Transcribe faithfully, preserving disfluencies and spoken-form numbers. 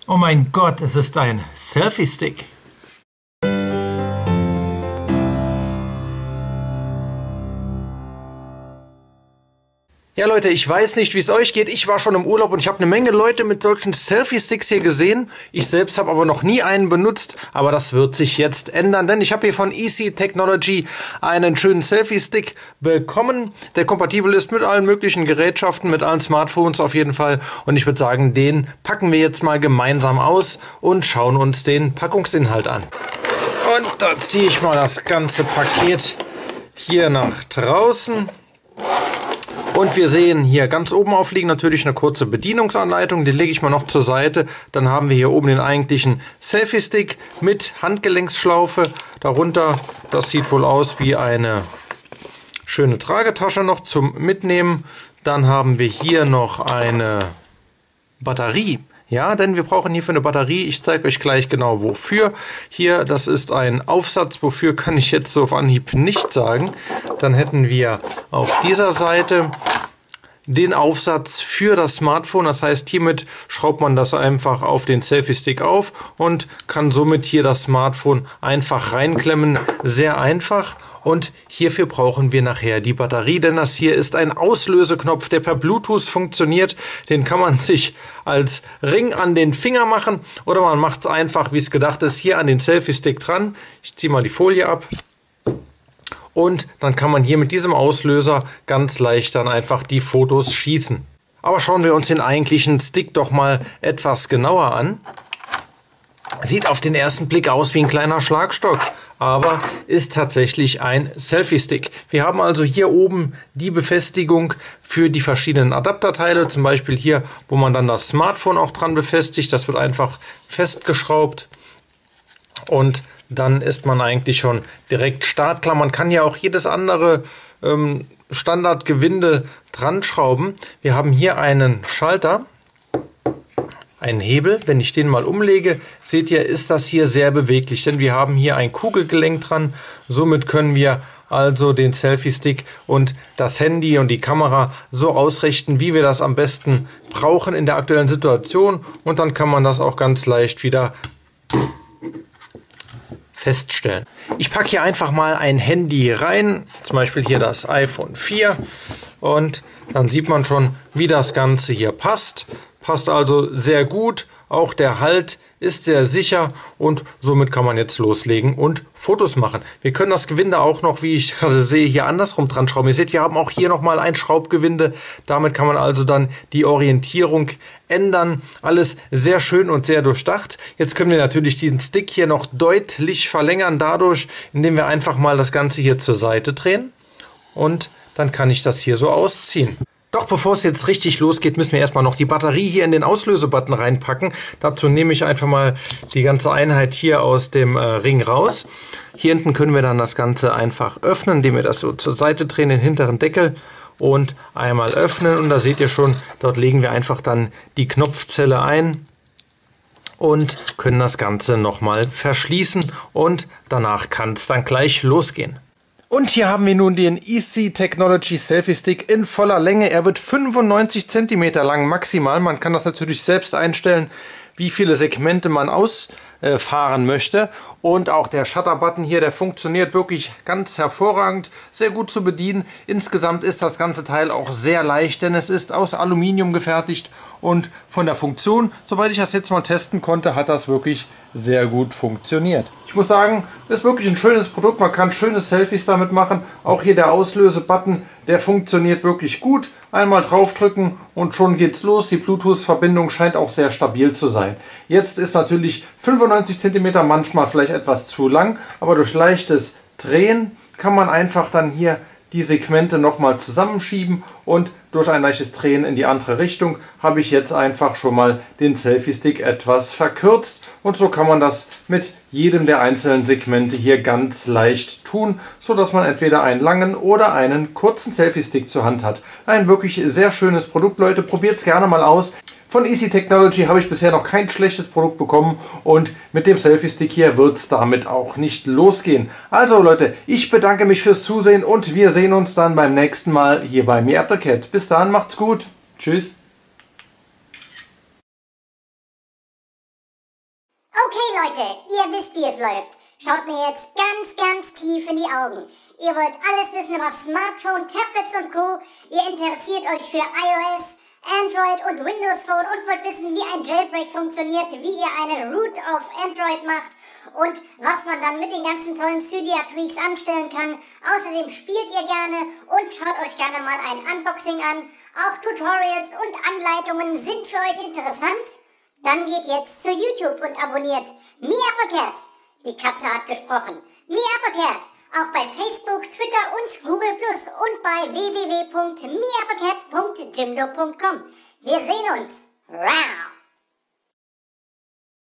Oh mein Gott, es ist ein Selfie-Stick. Ja Leute, ich weiß nicht, wie es euch geht. Ich war schon im Urlaub und ich habe eine Menge Leute mit solchen Selfie-Sticks hier gesehen. Ich selbst habe aber noch nie einen benutzt, aber das wird sich jetzt ändern, denn ich habe hier von Easy Technology einen schönen Selfie-Stick bekommen, der kompatibel ist mit allen möglichen Gerätschaften, mit allen Smartphones auf jeden Fall. Und ich würde sagen, den packen wir jetzt mal gemeinsam aus und schauen uns den Packungsinhalt an. Und da ziehe ich mal das ganze Paket hier nach draußen. Und wir sehen hier ganz oben aufliegen natürlich eine kurze Bedienungsanleitung, den lege ich mal noch zur Seite. Dann haben wir hier oben den eigentlichen Selfie-Stick mit Handgelenksschlaufe. Darunter, das sieht wohl aus wie eine schöne Tragetasche noch zum Mitnehmen. Dann haben wir hier noch eine Batterie. Ja, denn wir brauchen hierfür eine Batterie. Ich zeige euch gleich genau wofür. Hier, das ist ein Aufsatz. Wofür kann ich jetzt so auf Anhieb nicht sagen. Dann hätten wir auf dieser Seite den Aufsatz für das Smartphone. Das heißt, hiermit schraubt man das einfach auf den Selfie-Stick auf und kann somit hier das Smartphone einfach reinklemmen. Sehr einfach. Und hierfür brauchen wir nachher die Batterie, denn das hier ist ein Auslöseknopf, der per Bluetooth funktioniert. Den kann man sich als Ring an den Finger machen oder man macht es einfach, wie es gedacht ist, hier an den Selfie-Stick dran. Ich ziehe mal die Folie ab. Und dann kann man hier mit diesem Auslöser ganz leicht dann einfach die Fotos schießen. Aber schauen wir uns den eigentlichen Stick doch mal etwas genauer an. Sieht auf den ersten Blick aus wie ein kleiner Schlagstock, aber ist tatsächlich ein Selfie-Stick. Wir haben also hier oben die Befestigung für die verschiedenen Adapterteile, zum Beispiel hier, wo man dann das Smartphone auch dran befestigt. Das wird einfach festgeschraubt und dann ist man eigentlich schon direkt startklar. Man kann ja auch jedes andere ähm, Standardgewinde dran schrauben. Wir haben hier einen Schalter. Ein Hebel, wenn ich den mal umlege, seht ihr, ist das hier sehr beweglich, denn wir haben hier ein Kugelgelenk dran. Somit können wir also den Selfie-Stick und das Handy und die Kamera so ausrichten, wie wir das am besten brauchen in der aktuellen Situation. Und dann kann man das auch ganz leicht wieder feststellen. Ich packe hier einfach mal ein Handy rein, zum Beispiel hier das iPhone vier, und dann sieht man schon, wie das Ganze hier passt. Passt also sehr gut, auch der Halt ist sehr sicher und somit kann man jetzt loslegen und Fotos machen. Wir können das Gewinde auch noch, wie ich gerade sehe, hier andersrum dran schrauben. Ihr seht, wir haben auch hier nochmal ein Schraubgewinde. Damit kann man also dann die Orientierung ändern. Alles sehr schön und sehr durchdacht. Jetzt können wir natürlich diesen Stick hier noch deutlich verlängern dadurch, indem wir einfach mal das Ganze hier zur Seite drehen und dann kann ich das hier so ausziehen. Doch bevor es jetzt richtig losgeht, müssen wir erstmal noch die Batterie hier in den Auslösebutton reinpacken. Dazu nehme ich einfach mal die ganze Einheit hier aus dem äh, Ring raus. Hier hinten können wir dann das Ganze einfach öffnen, indem wir das so zur Seite drehen, den hinteren Deckel und einmal öffnen. Und da seht ihr schon, dort legen wir einfach dann die Knopfzelle ein und können das Ganze nochmal verschließen und danach kann es dann gleich losgehen. Und hier haben wir nun den Easy Technology Selfie Stick in voller Länge. Er wird fünfundneunzig Zentimeter lang maximal. Man kann das natürlich selbst einstellen, wie viele Segmente man ausfahren möchte. Und auch der Shutter-Button hier, der funktioniert wirklich ganz hervorragend, sehr gut zu bedienen. Insgesamt ist das ganze Teil auch sehr leicht, denn es ist aus Aluminium gefertigt. Und von der Funktion, soweit ich das jetzt mal testen konnte, hat das wirklich sehr gut funktioniert. Ich muss sagen, das ist wirklich ein schönes Produkt. Man kann schöne Selfies damit machen. Auch hier der Auslöse-Button, der funktioniert wirklich gut. Einmal draufdrücken und schon geht's los. Die Bluetooth-Verbindung scheint auch sehr stabil zu sein. Jetzt ist natürlich fünfundneunzig Zentimeter manchmal vielleicht etwas zu lang, aber durch leichtes Drehen kann man einfach dann hier die Segmente nochmal zusammenschieben und durch ein leichtes Drehen in die andere Richtung habe ich jetzt einfach schon mal den Selfie-Stick etwas verkürzt und so kann man das mit jedem der einzelnen Segmente hier ganz leicht tun, so dass man entweder einen langen oder einen kurzen Selfie-Stick zur Hand hat. Ein wirklich sehr schönes Produkt, Leute, probiert es gerne mal aus. Von Easy Technology habe ich bisher noch kein schlechtes Produkt bekommen und mit dem Selfie-Stick hier wird es damit auch nicht losgehen. Also Leute, ich bedanke mich fürs Zusehen und wir sehen uns dann beim nächsten Mal hier bei MeAppleCat. Bis dann, macht's gut. Tschüss. Okay Leute, ihr wisst, wie es läuft. Schaut mir jetzt ganz, ganz tief in die Augen. Ihr wollt alles wissen über Smartphone, Tablets und Co. Ihr interessiert euch für iOS, Android und Windows Phone und wollt wissen, wie ein Jailbreak funktioniert, wie ihr eine Root auf Android macht und was man dann mit den ganzen tollen Cydia-Tweaks anstellen kann. Außerdem spielt ihr gerne und schaut euch gerne mal ein Unboxing an. Auch Tutorials und Anleitungen sind für euch interessant. Dann geht jetzt zu YouTube und abonniert MeAppleCat. Die Katze hat gesprochen. MeAppleCat. Auch bei Facebook, Twitter und Google Plus und bei w w w punkt me applecat punkt jimdo punkt com. Wir sehen uns. Rau.